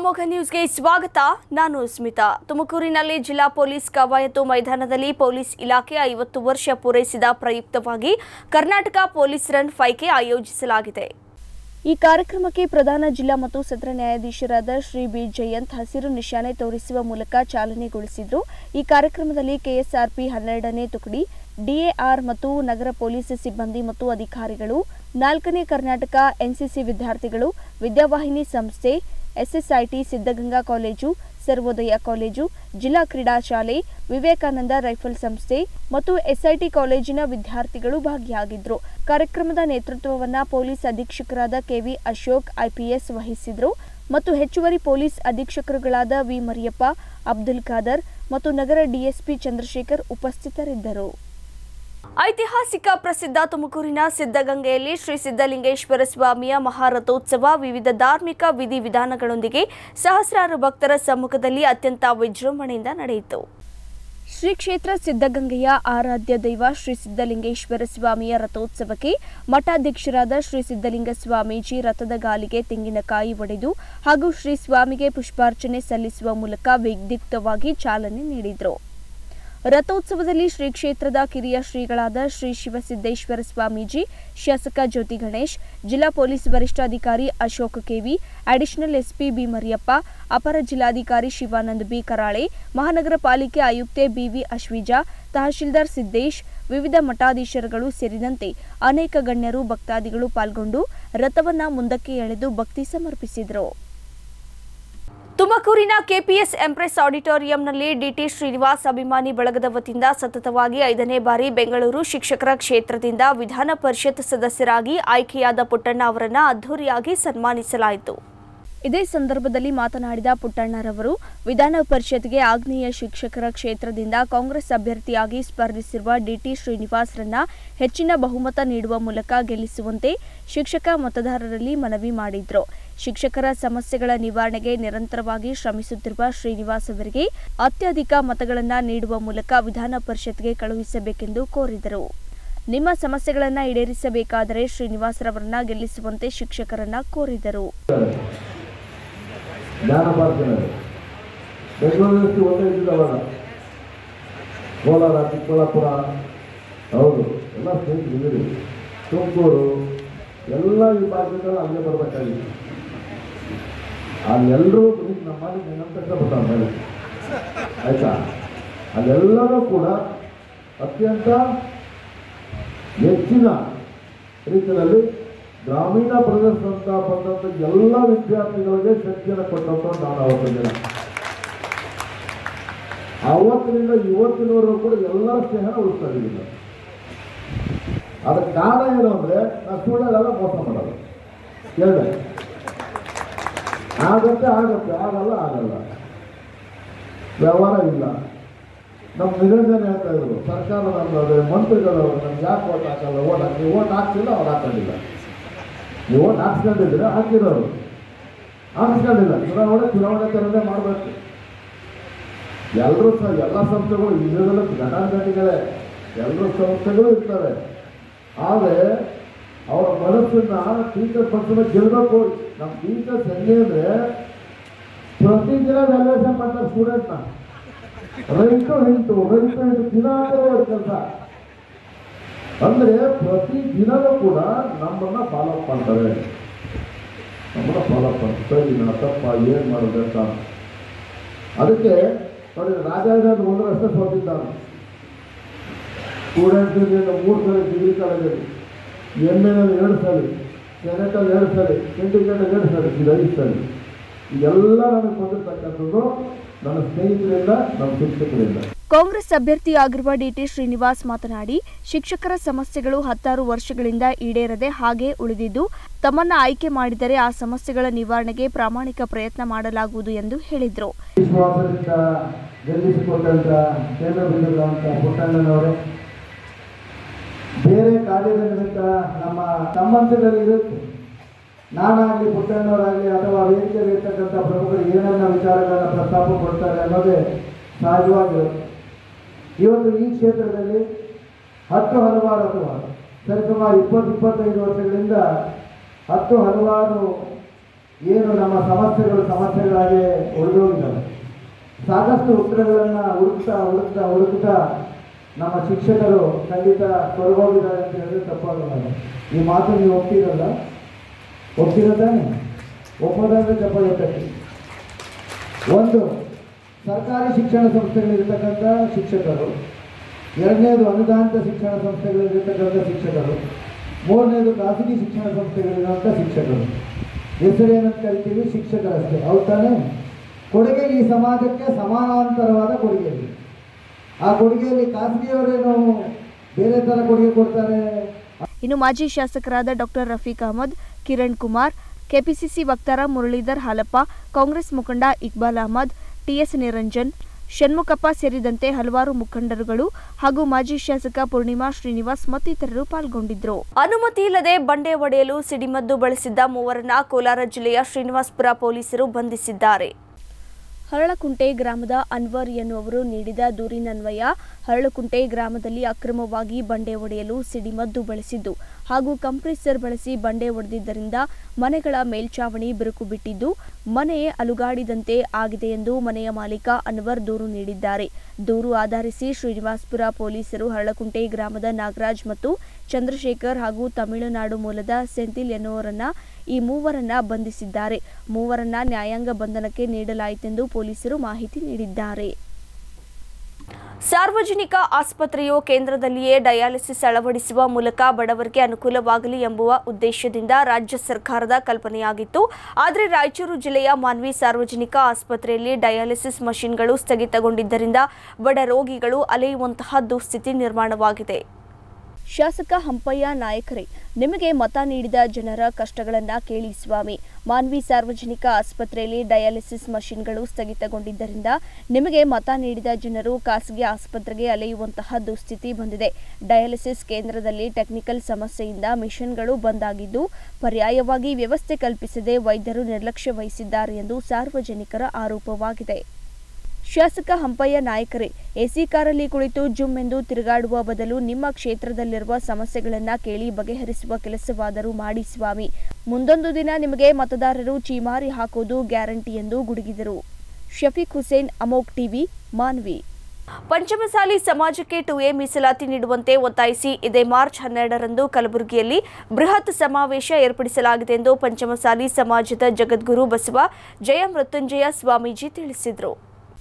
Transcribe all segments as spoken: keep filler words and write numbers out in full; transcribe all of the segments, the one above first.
ಅಮೋಘ ನ್ಯೂಸ್ಗೆ ಸ್ವಾಗತ. ನಾನು ಸ್ಮಿತಾ. ತುಮಕೂರಿನಲ್ಲಿ ಜಿಲ್ಲಾ ಪೊಲೀಸ್ ಕವಾಯತು ಮೈದಾನದಲ್ಲಿ ಪೊಲೀಸ್ ಇಲಾಖೆ ಐವತ್ತು ವರ್ಷ ಪೂರೈಸಿದ ಪ್ರಯುಕ್ತವಾಗಿ Karnataka police run five K ಆಯೋಜಿಸಲಾಗಿದೆ. ಈ ಕಾರ್ಯಕ್ರಮಕ್ಕೆ ಪ್ರಧಾನ ಜಿಲ್ಲಾ ಮತ್ತು ಸತ್ರ ನ್ಯಾಯಾಧೀಶರಾದ ಶ್ರೀ ಬಿ ಜಯಂತ್ ಹಸಿರು ನಿಶಾನೆ ತೋರಿಸುವ ಮೂಲಕ ಚಾಲನೆಗೊಳಿಸಿದರು. ಈ ಕಾರ್ಯಕ್ರಮದಲ್ಲಿ ಕೆಎಸ್ಆರ್ಪಿ ಹನ್ನೆರಡನೇ ತುಕಡಿ, ಡಿಎಆರ್ ಮತ್ತು ನಗರ ಪೊಲೀಸ್ ಸಿಬ್ಬಂದಿ ಮತ್ತು ಅಧಿಕಾರಿಗಳು, ನಾಲ್ಕನೇ ಕರ್ನಾಟಕ ಎನ್ಸಿಸಿ ವಿದ್ಯಾರ್ಥಿಗಳು, ವಿದ್ಯಾವಾಹಿನಿ ಸಂಸ್ಥೆ, SSIT Siddaganga college, Sarvodaya college, ಜಿಲ್ಲಾ ಕ್ರೀಡಾ ಶಾಲೆ, ವಿವೇಕಾನಂದ ರೈಫಲ್ ಸಂಸ್ಥೆ ಮತ್ತು ಎಸ್ಐಟಿ ಕಾಲೇಜಿನ ವಿದ್ಯಾರ್ಥಿಗಳು ಭಾಗಿಯಾಗಿದ್ದರು. ಕಾರ್ಯಕ್ರಮದ ನೇತೃತ್ವವನ್ನು ಪೊಲೀಸ್ ಅಧೀಕ್ಷಕರಾದ ಕೆವಿ ಅಶೋಕ್ ಐಪಿಎಸ್ ವಹಿಸಿದರು ಮತ್ತು ಹೆಚ್ಚುವರಿ ಪೊಲೀಸ್ ಅಧೀಕ್ಷಕರುಗಳಾದ ವಿ ಮರಿಯಪ್ಪ, ಅಬ್ದುಲ್ ಖಾದರ್ ಮತ್ತು ನಗರ ಡಿಎಸ್ಪಿ ಚಂದ್ರಶೇಖರ್ ಉಪಸ್ಥಿತರಿದ್ದರು. ಐತಿಹಾಸಿಕ ಪ್ರಸಿದ್ಧ ತುಮಕೂರಿನ ಸಿದ್ಧಗಂಗೆಯಲ್ಲಿ ಶ್ರೀ ಸಿದ್ಧಲಿಂಗೇಶ್ವರ ಸ್ವಾಮಿಯ ಮಹಾರಥೋತ್ಸವ ವಿವಿಧ ಧಾರ್ಮಿಕ ವಿಧಿವಿಧಾನಗಳೊಂದಿಗೆ ಸಹಸ್ರಾರು ಭಕ್ತರ ಸಮ್ಮುಖದಲ್ಲಿ ಅತ್ಯಂತ ವಿಜೃಂಭಣೆಯಿಂದ ನಡೆಯಿತು. ಶ್ರೀ ಕ್ಷೇತ್ರ ಸಿದ್ಧಗಂಗೆಯ ಆರಾಧ್ಯ ದೈವ ಶ್ರೀ ಸಿದ್ಧಲಿಂಗೇಶ್ವರ ಸ್ವಾಮಿಯ ರಥೋತ್ಸವಕ್ಕೆ ಮಠಾಧ್ಯಕ್ಷರಾದ ಶ್ರೀ ಸಿದ್ಧಲಿಂಗ ಸ್ವಾಮೀಜಿ ರಥದ ಗಾಲಿಗೆ ತೆಂಗಿನಕಾಯಿ ಒಡೆದು ಹಾಗೂ ಶ್ರೀ ಸ್ವಾಮಿಗೆ ಪುಷ್ಪಾರ್ಚನೆ ಸಲ್ಲಿಸುವ ಮೂಲಕ ವಿದ್ಯುಕ್ತವಾಗಿ ಚಾಲನೆ ನೀಡಿದರು. ರಥೋತ್ಸವದಲ್ಲಿ ಶ್ರೀ ಕ್ಷೇತ್ರದ ಕಿರಿಯ ಶ್ರೀಗಳಾದ ಶ್ರೀ ಶಿವಸಿದ್ದೇಶ್ವರ ಸ್ವಾಮೀಜಿ, ಶಾಸಕ ಜ್ಯೋತಿ ಗಣೇಶ್, ಜಿಲ್ಲಾ ಪೊಲೀಸ್ ವರಿಷ್ಠಾಧಿಕಾರಿ Ashok KV, additional SP B Mariyappa, ಅಪರ ಜಿಲ್ಲಾಧಿಕಾರಿ ಶಿವಾನಂದ್ ಬಿ ಕರಾಳೆ, ಮಹಾನಗರ ಪಾಲಿಕೆ ಆಯುಕ್ತೆ ಬಿವಿ ಅಶ್ವಿಜಾ, ತಹಶೀಲ್ದಾರ್ ಸಿದ್ದೇಶ್, ವಿವಿಧ ಮಠಾಧೀಶರುಗಳು ಸೇರಿದಂತೆ ಅನೇಕ ಗಣ್ಯರು ಭಕ್ತಾದಿಗಳು ಪಾಲ್ಗೊಂಡು ರಥವನ್ನ ಮುಂದಕ್ಕೆ ಎಳೆದು ಭಕ್ತಿ ಸಮರ್ಪಿಸಿದರು. ತುಮಕೂರಿನ ಕೆಪಿಎಸ್ ಎಂಪ್ರೆಸ್ ಆಡಿಟೋರಿಯಂನಲ್ಲಿ ಡಿಟಿ ಶ್ರೀನಿವಾಸ್ ಅಭಿಮಾನಿ ಬಳಗದ ವತಿಯಿಂದ ಸತತವಾಗಿ ಐದನೇ ಬಾರಿ ಬೆಂಗಳೂರು ಶಿಕ್ಷಕರ ಕ್ಷೇತ್ರದಿಂದ ವಿಧಾನ ಪರಿಷತ್ ಸದಸ್ಯರಾಗಿ ಆಯ್ಕೆಯಾದ ಪುಟ್ಟಣ್ಣ ಅವರನ್ನು ಅದ್ದೂರಿಯಾಗಿ ಸನ್ಮಾನಿಸಲಾಯಿತು. ಇದೇ ಸಂದರ್ಭದಲ್ಲಿ ಮಾತನಾಡಿದ ಪುಟ್ಟಣ್ಣರವರು, ವಿಧಾನ ಪರಿಷತ್ಗೆ ಆಗ್ನೇಯ ಶಿಕ್ಷಕರ ಕ್ಷೇತ್ರದಿಂದ ಕಾಂಗ್ರೆಸ್ ಅಭ್ಯರ್ಥಿಯಾಗಿ ಸ್ಪರ್ಧಿಸಿರುವ ಡಿಟಿ ಶ್ರೀನಿವಾಸ್ರನ್ನ ಹೆಚ್ಚಿನ ಬಹುಮತ ನೀಡುವ ಮೂಲಕ ಗೆಲ್ಲಿಸುವಂತೆ ಶಿಕ್ಷಕ ಮತದಾರರಲ್ಲಿ ಮನವಿ ಮಾಡಿದ್ರು. ಶಿಕ್ಷಕರ ಸಮಸ್ಯೆಗಳ ನಿವಾರಣೆಗೆ ನಿರಂತರವಾಗಿ ಶ್ರಮಿಸುತ್ತಿರುವ ಶ್ರೀನಿವಾಸ್ ಅವರಿಗೆ ಅತ್ಯಧಿಕ ಮತಗಳನ್ನು ನೀಡುವ ಮೂಲಕ ವಿಧಾನ ಪರಿಷತ್ಗೆ ಕಳುಹಿಸಬೇಕೆಂದು ಕೋರಿದರು. ನಿಮ್ಮ ಸಮಸ್ಯೆಗಳನ್ನು ಈಡೇರಿಸಬೇಕಾದರೆ ಶ್ರೀನಿವಾಸ್ರವರನ್ನ ಗೆಲ್ಲಿಸುವಂತೆ ಶಿಕ್ಷಕರನ್ನ ಕೋರಿದರು. ಜ್ಞಾನಭಾರತಿನಲ್ಲಿ ಬೆಂಗಳೂರಿನಷ್ಟು ಒಂದೇ ಇದ್ದಿದ್ದವಾಗ ಕೋಲಾರ, ಚಿಕ್ಕಬಳ್ಳಾಪುರ, ಹೌದು ಎಲ್ಲ ಸ್ನೇಹಿತರು, ತುಮಕೂರು ಎಲ್ಲ ಈ ಭಾಗದಲ್ಲಿ ಅಲ್ಲೇ ಬರಬೇಕಾಗಿತ್ತು. ಅಲ್ಲೆಲ್ಲರೂ ನಮ್ಮ ಮಾಡಿ ಏನಂತ ಕಷ್ಟಪಡ್ತಾರೆ ಮೇಲೆ ಆಯ್ತಾ. ಅಲ್ಲೆಲ್ಲರೂ ಕೂಡ ಅತ್ಯಂತ ಹೆಚ್ಚಿನ ರೀತಿಯಲ್ಲಿ ಗ್ರಾಮೀಣ ಪ್ರದೇಶದಂತ ಬಂದಂಥ ಎಲ್ಲ ವಿದ್ಯಾರ್ಥಿಗಳಿಗೆ ಶಕ್ತಿಯನ್ನು ಕೊಟ್ಟಂತ ನಾನು ಅವತ್ತಿನ ಅವತ್ತಿನಿಂದ ಇವತ್ತಿನವರೆಗೂ ಕೂಡ ಎಲ್ಲ ಸ್ನೇಹ ಉಳಿಸ್ತಾ ಇದ್ದೀನಿ. ಅದಕ್ಕೆ ಕಾರಣ ಏನು ಅಂದರೆ ನಾನು ಸ್ಟೂಡೆಂಟ್ ಮೋಸ ಮಾಡೋದು. ಕೇಳಿದೆ ಆಗತ್ತೆ ಆಗತ್ತೆ ಆಗಲ್ಲ ಆಗಲ್ಲ ವ್ಯವಹಾರ ಇಲ್ಲ. ನಮ್ಮ ನಿರಂಜನೆ ಹೇಳ್ತಾ ಇದ್ರು, ಸರ್ಕಾರ ನಮ್ಮದು ಮಂತ್ರಿಗಳು ನಮ್ಗೆ ಯಾಕೆ ಓಟ್ ಹಾಕಲ್ಲ, ಓಟ್ ಹಾಕಿ ಓಟ್ ಹಾಕ್ತಿಲ್ಲ, ಅವ್ರು ಹಾಕೊಂಡಿಲ್ಲ. ನೀವು ಓಟ್ ಹಾಕ್ಸ್ಕೊಂಡಿದ್ರೆ ಹಾಕಿರೋರು, ಹಾಕ್ಸ್ಕೊಂಡಿಲ್ಲ. ಚುನಾವಣೆ ಚುನಾವಣೆ ಥರನೇ ಮಾಡಬೇಕು. ಎಲ್ಲರೂ ಸಹ ಎಲ್ಲ ಸಂಸ್ಥೆಗಳು ಇದರಲ್ಲೂ ಘಟಾನುಘಟಿಗಳೇ, ಎಲ್ಲರೂ ಸಂಸ್ಥೆಗಳು ಇರ್ತವೆ. ಆದರೆ ಅವರ ಮನಸ್ಸನ್ನ ಟೀಚರ್ಸ್ ಮನಸ್ಸನ್ನ ಗೆಲ್ಲಬೇಕು. ನಮ್ಮ ಟೀಚರ್ಸ್ ಹೆಂಗೆ ಅಂದರೆ ಪ್ರತಿದಿನ ವ್ಯಾಲ್ಯೂಯೇಷನ್ ಮಾಡ್ತಾರೆ ಸ್ಟೂಡೆಂಟ್ನ. ರೈಟು ಹಿಂಟು ರೈಟು ಹಿಂಟು ದಿನ ಅವ್ರ ಕೆಲಸ ಅಂದರೆ ಪ್ರತಿ ದಿನವೂ ಕೂಡ ನಮ್ಮನ್ನು ಫಾಲೋಅಪ್ ಮಾಡ್ತಾರೆ. ನಮ್ಮನ್ನು ಫಾಲೋಅಪ್ ಮಾಡ್ತಾರೆ. ಸರಿ ನಾ ತಪ್ಪ ಏನು ಮಾಡೋದು ಅಂತ. ಅದಕ್ಕೆ ನೋಡಿ, ರಾಜಾಜಾದ್ ಒಂದರಷ್ಟೇ ಸೋತಿದ್ದಾನೆ. ಸ್ಟೂಡೆಂಟ್ಸಿಗೆ ಮೂರು ಸಲ ಡಿಗ್ರಿ ಕಾಲೇಜಲ್ಲಿ, ಎಮ್ ಎನಲ್ಲಿ ಎರಡು ಸಲ, ಸೆನೆಟಲ್ಲಿ ಎರಡು ಸಲ, ಸಿಂಡಿಕೇಟಲ್ಲಿ ಎರಡು ಸಲ, ಇದು ಐದು ಸಲ. ಇದೆಲ್ಲ ನನಗೆ ಬಂದಿರ್ತಕ್ಕಂಥದ್ದು ನನ್ನ ಸ್ನೇಹಿತರಿಂದ, ನಮ್ಮ ಶಿಕ್ಷಕರಿಂದ. ಕಾಂಗ್ರೆಸ್ ಅಭ್ಯರ್ಥಿಯಾಗಿರುವ ಡಿಟಿ ಶ್ರೀನಿವಾಸ್ ಮಾತನಾಡಿ, ಶಿಕ್ಷಕರ ಸಮಸ್ಯೆಗಳು ಹತ್ತಾರು ವರ್ಷಗಳಿಂದ ಈಡೇರದೆ ಹಾಗೆ ಉಳಿದಿದ್ದು, ತಮ್ಮನ್ನ ಆಯ್ಕೆ ಮಾಡಿದರೆ ಆ ಸಮಸ್ಯೆಗಳ ನಿವಾರಣೆಗೆ ಪ್ರಾಮಾಣಿಕ ಪ್ರಯತ್ನ ಮಾಡಲಾಗುವುದು ಎಂದು ಹೇಳಿದರು. ಬೇರೆ ಕಾರ್ಯದ ನಿಮಿತ್ತ ನಮ್ಮ ಸಂಬಂಧದಲ್ಲಿರುತ್ತೆ. ನಾನಾಗಲಿ, ಪುಟ್ಟಣ್ಣವರಾಗಲಿ ಅಥವಾ ವೇದಿಕೆಯಲ್ಲಿರ್ತಕ್ಕಂಥ ಪ್ರಮುಖರು ಏನನ್ನ ವಿಚಾರಗಳನ್ನು ಪ್ರಸ್ತಾಪ ಕೊಡ್ತಾರೆ ಅನ್ನೋದೇ ಸಹಜವಾಗಿರುತ್ತೆ. ಇವತ್ತು ಈ ಕ್ಷೇತ್ರದಲ್ಲಿ ಹತ್ತು ಹಲವಾರು ಅಥವಾ ಸರಿಸುಮಾರು ಇಪ್ಪತ್ತು ಇಪ್ಪತ್ತೈದು ವರ್ಷಗಳಿಂದ ಹತ್ತು ಹಲವಾರು ಏನು ನಮ್ಮ ಸಮಸ್ಯೆಗಳು ಸಮಸ್ಯೆಗಳಾಗಿ ಉಳಿದೋಗಿದ್ದಾವೆ. ಸಾಕಷ್ಟು ಉತ್ತರಗಳನ್ನು ಹುಡುಕ್ತಾ ಹುಡುಕ್ತಾ ಹುಡುಕ್ತಾ ನಮ್ಮ ಶಿಕ್ಷಕರು ಖಂಡಿತ ಹೊರಗೋಗಿದ್ದಾರೆ ಅಂತ ಹೇಳಿದ್ರೆ ತಪ್ಪಾಗಲ್ಲ. ಈ ಮಾತು ನೀವು ಒಪ್ಪಿರಲ್ಲ, ಒಪ್ಪಿರೋದಾನೆ ಒಪ್ಪೋದಾದ್ರೆ ತಪ್ಪಾಗುತ್ತೆ. ಒಂದು, ಸರ್ಕಾರಿ ಶಿಕ್ಷಣ ಸಂಸ್ಥೆಗಳಿರ್ತಕ್ಕಂಥ ಶಿಕ್ಷಕರು. ಎರಡನೇದು, ಅನುದಾನಿತ ಶಿಕ್ಷಣ ಸಂಸ್ಥೆಗಳಿರ್ತಕ್ಕಂಥ ಶಿಕ್ಷಕರು. ಮೂರನೇದು, ಖಾಸಗಿ ಶಿಕ್ಷಣ ಸಂಸ್ಥೆಗಳಿರುವಂಥ ಶಿಕ್ಷಕರು. ಹೆಸರೇನಂತ ಕರಿತೀವಿ, ಶಿಕ್ಷಕರಷ್ಟೇ. ಅವ್ರು ತಾನೇ ಕೊಡುಗೆ ಈ ಸಮಾಜಕ್ಕೆ ಸಮಾನಾಂತರವಾದ ಕೊಡುಗೆ ಇದೆ. ಆ ಕೊಡುಗೆಯಲ್ಲಿ ಖಾಸಗಿಯವರೇನು ಬೇರೆ ಥರ ಕೊಡುಗೆ ಕೊಡ್ತಾರೆ. ಇನ್ನು ಮಾಜಿ ಶಾಸಕರಾದ ಡಾಕ್ಟರ್ ರಫೀಕ್ ಅಹಮದ್, ಕಿರಣ್ ಕುಮಾರ್, ಕೆಪಿಸಿಸಿ ವಕ್ತಾರ ಮುರಳೀಧರ್ ಹಾಲಪ್ಪ, ಕಾಂಗ್ರೆಸ್ ಮುಖಂಡ ಇಕ್ಬಾಲ್ ಅಹಮದ್, ಟಿಎಸ್ ನಿರಂಜನ್, ಷಣ್ಮುಖಪ್ಪ ಸೇರಿದಂತೆ ಹಲವಾರು ಮುಖಂಡರುಗಳು ಹಾಗೂ ಮಾಜಿ ಶಾಸಕ ಪೂರ್ಣಿಮಾ ಶ್ರೀನಿವಾಸ್ ಮತ್ತಿತರರು ಪಾಲ್ಗೊಂಡಿದ್ದರು. ಅನುಮತಿ ಇಲ್ಲದೆ ಬಂಡೆ ಒಡೆಯಲು ಸಿಡಿಮದ್ದು ಬಳಸಿದ್ದ ಮೂವರನ್ನ ಕೋಲಾರ ಜಿಲ್ಲೆಯ ಶ್ರೀನಿವಾಸಪುರ ಪೊಲೀಸರು ಬಂಧಿಸಿದ್ದಾರೆ. ಹರಳಕುಂಟೆ ಗ್ರಾಮದ ಅನ್ವರ್ ಎನ್ನುವರು ನೀಡಿದ ದೂರಿನನ್ವಯ ಹರಳಕುಂಟೆ ಗ್ರಾಮದಲ್ಲಿ ಅಕ್ರಮವಾಗಿ ಬಂಡೆ ಒಡೆಯಲು ಸಿಡಿಮದ್ದು ಬಳಸಿದ್ದು ಹಾಗೂ ಕಂಪ್ರೆಸರ್ ಬಳಸಿ ಬಂಡೆ ಒಡೆದಿದ್ದರಿಂದ ಮನೆಗಳ ಮೇಲ್ಚಾವಣಿ ಬಿರುಕು ಬಿಟ್ಟಿದ್ದು ಮನೆ ಅಲುಗಾಡಿದಂತೆ ಆಗಿದೆ ಎಂದು ಮನೆಯ ಮಾಲೀಕ ಅನ್ವರ್ ದೂರು ನೀಡಿದ್ದಾರೆ. ದೂರು ಆಧರಿಸಿ ಶ್ರೀನಿವಾಸಪುರ ಪೊಲೀಸರು ಹರಳಕುಂಟೆ ಗ್ರಾಮದ ನಾಗರಾಜ್ ಮತ್ತು ಚಂದ್ರಶೇಖರ್ ಹಾಗೂ ತಮಿಳುನಾಡು ಮೂಲದ ಸೆಂಥಿಲ್ ಎನ್ನುವರನ್ನ ಈ ಮೂವರನ್ನ ಬಂಧಿಸಿದ್ದಾರೆ. ಮೂವರನ್ನ ನ್ಯಾಯಾಂಗ ಬಂಧನಕ್ಕೆ ನೀಡಲಾಯಿತೆಂದು ಪೊಲೀಸರು ಮಾಹಿತಿ ನೀಡಿದ್ದಾರೆ. ಸಾರ್ವಜನಿಕ ಆಸ್ಪತ್ರೆಯು ಕೇಂದ್ರದಲ್ಲಿಯೇ ಡಯಾಲಿಸಿಸ್ ಅಳವಡಿಸುವ ಮೂಲಕ ಬಡವರಿಗೆ ಅನುಕೂಲವಾಗಲಿ ಎಂಬುವ ಉದ್ದೇಶದಿಂದ ರಾಜ್ಯ ಸರ್ಕಾರದ ಕಲ್ಪನೆಯಾಗಿತ್ತು. ಆದರೆ ರಾಯಚೂರು ಜಿಲ್ಲೆಯ ಮಾನ್ವಿ ಸಾರ್ವಜನಿಕ ಆಸ್ಪತ್ರೆಯಲ್ಲಿ ಡಯಾಲಿಸಿಸ್ ಮಷಿನ್ಗಳು ಸ್ಥಗಿತಗೊಂಡಿದ್ದರಿಂದ ಬಡ ರೋಗಿಗಳು ಅಲೆಯುವಂತಹ ದುಸ್ಥಿತಿ ನಿರ್ಮಾಣವಾಗಿದೆ. ಶಾಸಕ ಹಂಪಯ್ಯ ನಾಯಕರೇ, ನಿಮಗೆ ಮತ ನೀಡಿದ ಜನರ ಕಷ್ಟಗಳನ್ನ ಕೇಳಿ ಸ್ವಾಮಿ. ಮಾನ್ವಿ ಸಾರ್ವಜನಿಕ ಆಸ್ಪತ್ರೆಯಲ್ಲಿ ಡಯಾಲಿಸಿಸ್ ಮಷಿನ್ಗಳು ಸ್ಥಗಿತಗೊಂಡಿದ್ದರಿಂದ ನಿಮಗೆ ಮತ ನೀಡಿದ ಜನರು ಖಾಸಗಿ ಆಸ್ಪತ್ರೆಗೆ ಅಲೆಯುವಂತಹ ದುಸ್ಥಿತಿ ಬಂದಿದೆ. ಡಯಾಲಿಸಿಸ್ ಕೇಂದ್ರದಲ್ಲಿ ಟೆಕ್ನಿಕಲ್ ಸಮಸ್ಯೆಯಿಂದ ಮಿಷನ್ಗಳು ಬಂದ್ ಆಗಿದ್ದು ಪರ್ಯಾಯವಾಗಿ ವ್ಯವಸ್ಥೆ ಕಲ್ಪಿಸದೆ ವೈದ್ಯರು ನಿರ್ಲಕ್ಷ್ಯ ವಹಿಸಿದ್ದಾರೆ ಎಂದು ಸಾರ್ವಜನಿಕರ ಆರೋಪವಾಗಿದೆ. ಶಾಸಕ ಹಂಪಯ್ಯ ನಾಯಕರೇ, ಎಸಿ ಕಾರಲ್ಲಿ ಕುಳಿತು ಜುಮ್ ಎಂದು ತಿರುಗಾಡುವ ಬದಲು ನಿಮ್ಮ ಕ್ಷೇತ್ರದಲ್ಲಿರುವ ಸಮಸ್ಯೆಗಳನ್ನ ಕೇಳಿ ಬಗೆಹರಿಸುವ ಕೆಲಸವಾದರೂ ಮಾಡಿ ಸ್ವಾಮಿ. ಮುಂದೊಂದು ದಿನ ನಿಮಗೆ ಮತದಾರರು ಚೀಮಾರಿ ಹಾಕೋದು ಗ್ಯಾರಂಟಿ ಎಂದು ಗುಡುಗಿದರು. ಶಫೀಕ್ ಹುಸೇನ್, ಅಮೋಕ್ ಟಿವಿ, ಮಾನ್ವಿ. ಪಂಚಮಸಾಲಿ ಸಮಾಜಕ್ಕೆ ಟು ಎ ಮೀಸಲಾತಿ ನೀಡುವಂತೆ ಒತ್ತಾಯಿಸಿ ಇದೇ ಮಾರ್ಚ್ ಹನ್ನೆರಡರಂದು ಕಲಬುರಗಿಯಲ್ಲಿ ಬೃಹತ್ ಸಮಾವೇಶ ಏರ್ಪಡಿಸಲಾಗಿದೆ ಎಂದು ಪಂಚಮಸಾಲಿ ಸಮಾಜದ ಜಗದ್ಗುರು ಬಸವ ಜಯ ಮೃತ್ಯುಂಜಯ ಸ್ವಾಮೀಜಿ ತಿಳಿಸಿದರು.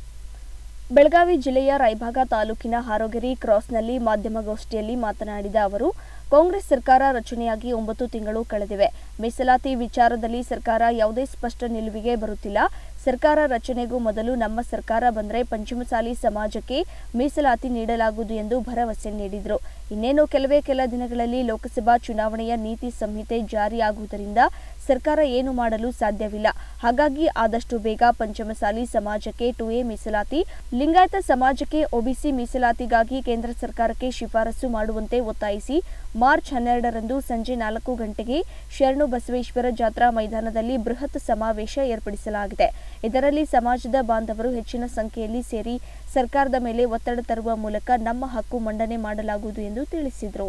ಬೆಳಗಾವಿ ಜಿಲ್ಲೆಯ ರಾಯಭಾಗ ತಾಲೂಕಿನ ಹಾರೋಗೆರೆ ಕ್ರಾಸ್ನಲ್ಲಿ ಮಾಧ್ಯಮಗೋಷ್ಠಿಯಲ್ಲಿ ಮಾತನಾಡಿದ ಅವರು, ಕಾಂಗ್ರೆಸ್ ಸರ್ಕಾರ ರಚನೆಯಾಗಿ ಒಂಬತ್ತು ತಿಂಗಳು ಕಳೆದಿವೆ. ಮೀಸಲಾತಿ ವಿಚಾರದಲ್ಲಿ ಸರ್ಕಾರ ಯಾವುದೇ ಸ್ಪಷ್ಟ ನಿಲುವಿಗೆ ಬರುತ್ತಿಲ್ಲ. ಸರ್ಕಾರ ರಚನೆಗೂ ಮೊದಲು ನಮ್ಮ ಸರ್ಕಾರ ಬಂದರೆ ಪಂಚಮಸಾಲಿ ಸಮಾಜಕ್ಕೆ ಮೀಸಲಾತಿ ನೀಡಲಾಗುವುದು ಎಂದು ಭರವಸೆ ನೀಡಿದರು. ಇನ್ನೇನು ಕೆಲವೇ ಕೆಲ ದಿನಗಳಲ್ಲಿ ಲೋಕಸಭಾ ಚುನಾವಣೆಯ ನೀತಿ ಸಂಹಿತೆ ಜಾರಿಯಾಗುವುದರಿಂದ ಸರ್ಕಾರ ಏನು ಮಾಡಲು ಸಾಧ್ಯವಿಲ್ಲ. ಹಾಗಾಗಿ ಆದಷ್ಟು ಬೇಗ ಪಂಚಮಸಾಲಿ ಸಮಾಜಕ್ಕೆ ಟು ಎ ಮೀಸಲಾತಿ, ಲಿಂಗಾಯತ ಸಮಾಜಕ್ಕೆ ಒಬಿಸಿ ಮೀಸಲಾತಿಗಾಗಿ ಕೇಂದ್ರ ಸರ್ಕಾರಕ್ಕೆ ಶಿಫಾರಸು ಮಾಡುವಂತೆ ಒತ್ತಾಯಿಸಿ ಮಾರ್ಚ್ ಹನ್ನೆರಡರಂದು ಸಂಜೆ ನಾಲ್ಕು ಗಂಟೆಗೆ ಶರಣು ಬಸವೇಶ್ವರ ಜಾತ್ರಾ ಮೈದಾನದಲ್ಲಿ ಬೃಹತ್ ಸಮಾವೇಶ ಏರ್ಪಡಿಸಲಾಗಿದೆ. ಇದರಲ್ಲಿ ಸಮಾಜದ ಬಾಂಧವರು ಹೆಚ್ಚಿನ ಸಂಖ್ಯೆಯಲ್ಲಿ ಸೇರಿ ಸರ್ಕಾರದ ಮೇಲೆ ಒತ್ತಡ ತರುವ ಮೂಲಕ ನಮ್ಮ ಹಕ್ಕು ಮಂಡನೆ ಮಾಡಲಾಗುವುದು ಎಂದು ತಿಳಿಸಿದರು.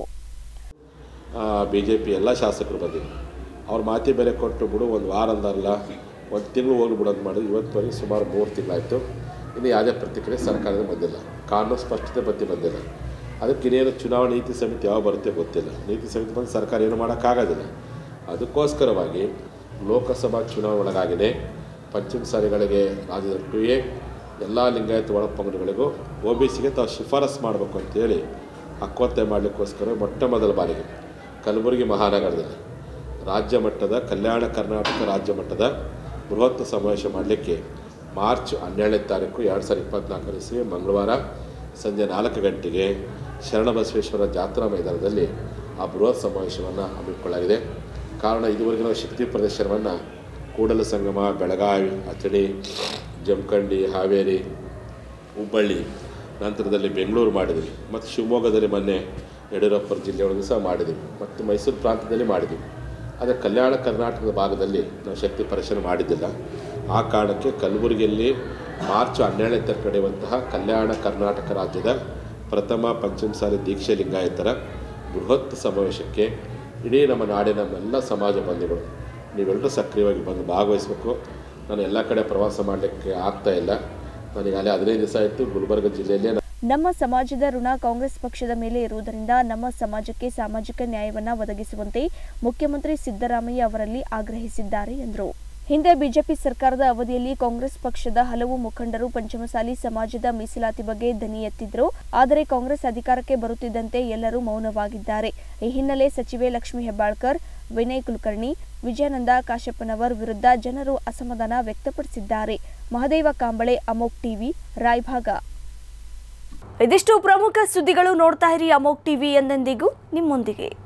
ಬಿಜೆಪಿ ಎಲ್ಲ ಶಾಸಕರು ಬಂದಿದ್ರು, ಅವ್ರ ಮಾತಿ ಬೆಲೆ ಕೊಟ್ಟು ಬಿಡು ಒಂದು ವಾರ ಅಂದಲ್ಲ ಒಂದು ತಿಂಗಳು ಹೋಗಿ ಬಿಡೋದು ಮಾಡಿ ಇವತ್ತುವರೆಗೆ ಸುಮಾರು ಮೂರು ತಿಂಗಳಾಯಿತು. ಇನ್ನು ಯಾವುದೇ ಪ್ರತಿಕ್ರಿಯೆ ಸರ್ಕಾರದ ಬಂದಿಲ್ಲ, ಕಾನೂನು ಸ್ಪಷ್ಟತೆ ಬಗ್ಗೆ ಬಂದಿಲ್ಲ. ಅದಕ್ಕೆ ಇನ್ನೇನು ಚುನಾವಣಾ ನೀತಿ ಸಮಿತಿ ಯಾವ ಬರುತ್ತೆ ಗೊತ್ತಿಲ್ಲ. ನೀತಿ ಸಮಿತಿ ಬಂದು ಸರ್ಕಾರ ಏನು ಮಾಡೋಕ್ಕಾಗೋದಿಲ್ಲ. ಅದಕ್ಕೋಸ್ಕರವಾಗಿ ಲೋಕಸಭಾ ಚುನಾವಣೆ ಒಳಗಾಗಿದೆ. ಪಂಚಮಸಾಲಿಗಳಿಗೆ ರಾಜ್ಯದ ಟು ಎ, ಎಲ್ಲ ಲಿಂಗಾಯತ ಒಳಪಂಗಡಗಳಿಗೂ ಒ ಬಿ ಸಿಗೆ ತಾವು ಶಿಫಾರಸು ಮಾಡಬೇಕು ಅಂತೇಳಿ ಹಕ್ಕೊತ್ತಾಯ ಮಾಡಲಿಕ್ಕೋಸ್ಕರ ಮೊಟ್ಟ ಮೊದಲ ಬಾರಿಗೆ ಕಲಬುರಗಿ ಮಹಾನಗರದಲ್ಲಿ ರಾಜ್ಯ ಮಟ್ಟದ ಕಲ್ಯಾಣ ಕರ್ನಾಟಕ ರಾಜ್ಯ ಮಟ್ಟದ ಬೃಹತ್ ಸಮಾವೇಶ ಮಾಡಲಿಕ್ಕೆ ಮಾರ್ಚ್ ಹನ್ನೆರಡನೇ ತಾರೀಕು ಎರಡು ಸಾವಿರದ ಇಪ್ಪತ್ತ್ನಾಲ್ಕನೇ ಇಸ್ವಿ ಮಂಗಳವಾರ ಸಂಜೆ ನಾಲ್ಕು ಗಂಟೆಗೆ ಶರಣಬಸವೇಶ್ವರ ಜಾತ್ರಾ ಮೈದಾನದಲ್ಲಿ ಆ ಬೃಹತ್ ಸಮಾವೇಶವನ್ನು ಹಮ್ಮಿಕೊಳ್ಳಲಾಗಿದೆ. ಕಾರಣ ಇದುವರೆಗಿನ ಶಕ್ತಿ ಪ್ರದರ್ಶನವನ್ನು ಕೂಡಲ ಸಂಗಮ, ಬೆಳಗಾವಿ, ಅಥಣಿ, ಜಮಖಂಡಿ, ಹಾವೇರಿ, ಹುಬ್ಬಳ್ಳಿ, ನಂತರದಲ್ಲಿ ಬೆಂಗಳೂರು ಮಾಡಿದ್ವಿ ಮತ್ತು ಶಿವಮೊಗ್ಗದಲ್ಲಿ ಮೊನ್ನೆ ಯಡಿಯೂರಪ್ಪ ಜಿಲ್ಲೆಯೊಳಗೂ ಸಹ ಮಾಡಿದ್ವಿ ಮತ್ತು ಮೈಸೂರು ಪ್ರಾಂತ್ಯದಲ್ಲಿ ಮಾಡಿದ್ವಿ. ಆದರೆ ಕಲ್ಯಾಣ ಕರ್ನಾಟಕದ ಭಾಗದಲ್ಲಿ ನಾವು ಶಕ್ತಿ ಪ್ರದರ್ಶನ ಮಾಡಿದ್ದಿಲ್ಲ. ಆ ಕಾರಣಕ್ಕೆ ಕಲಬುರಗಿಯಲ್ಲಿ ಮಾರ್ಚ್ ಹನ್ನೆರಡನೇ ತಾರೀಕು ನಡೆಯುವಂತಹ ಕಲ್ಯಾಣ ಕರ್ನಾಟಕ ರಾಜ್ಯದ ಪ್ರಥಮ ಪಂಚಮಸಾಲಿ ದೀಕ್ಷೆ ಲಿಂಗಾಯತರ ಬೃಹತ್ ಸಮಾವೇಶಕ್ಕೆ ಇಡೀ ನಮ್ಮ ನಾಡಿನ ಎಲ್ಲ ಸಮಾಜ ಬಂಧುಗಳು ನೀವೆಲ್ಲರೂ ಸಕ್ರಿಯವಾಗಿ ಬಂದು ಭಾಗವಹಿಸಬೇಕು. ನಾನು ಎಲ್ಲ ಕಡೆ ಪ್ರವಾಸ ಮಾಡಲಿಕ್ಕೆ ಆಗ್ತಾ ಇಲ್ಲ. ನನಗಾಗಲೇ ಹದಿನೈದು ದಿವಸ ಆಯಿತು ಗುಲ್ಬರ್ಗ ಜಿಲ್ಲೆಯಲ್ಲೇ. ನಮ್ಮ ಸಮಾಜದ ಋಣ ಕಾಂಗ್ರೆಸ್ ಪಕ್ಷದ ಮೇಲೆ ಇರುವುದರಿಂದ ನಮ್ಮ ಸಮಾಜಕ್ಕೆ ಸಾಮಾಜಿಕ ನ್ಯಾಯವನ್ನು ಒದಗಿಸುವಂತೆ ಮುಖ್ಯಮಂತ್ರಿ ಸಿದ್ದರಾಮಯ್ಯ ಅವರಲ್ಲಿ ಆಗ್ರಹಿಸಿದ್ದಾರೆ ಎಂದರು. ಹಿಂದೆ ಬಿಜೆಪಿ ಸರ್ಕಾರದ ಅವಧಿಯಲ್ಲಿ ಕಾಂಗ್ರೆಸ್ ಪಕ್ಷದ ಹಲವು ಮುಖಂಡರು ಪಂಚಮಸಾಲಿ ಸಮಾಜದ ಮೀಸಲಾತಿ ಬಗ್ಗೆ ಧ್ವನಿ ಎತ್ತಿದ್ರು. ಆದರೆ ಕಾಂಗ್ರೆಸ್ ಅಧಿಕಾರಕ್ಕೆ ಬರುತ್ತಿದ್ದಂತೆ ಎಲ್ಲರೂ ಮೌನವಾಗಿದ್ದಾರೆ. ಈ ಹಿನ್ನೆಲೆ ಸಚಿವೆ ಲಕ್ಷ್ಮೀ ಹೆಬ್ಬಾಳ್ಕರ್, ವಿನಯ್ ಕುಲಕರ್ಣಿ, ವಿಜಯಾನಂದ ಕಾಶಪ್ಪನವರ್ ವಿರುದ್ಧ ಜನರು ಅಸಮಾಧಾನ ವ್ಯಕ್ತಪಡಿಸಿದ್ದಾರೆ. ಮಹದೇವ ಕಾಂಬಳೆ, ಅಮೋಕ್ ಟಿವಿ, ರಾಯಭಾಗ. ಇದಿಷ್ಟು ಪ್ರಮುಖ ಸುದ್ದಿಗಳು. ನೋಡ್ತಾ ಇರಿ ಅಮೋಕ್ ಟಿವಿ, ಎಂದೆಂದಿಗೂ ನಿಮ್ಮೊಂದಿಗೆ.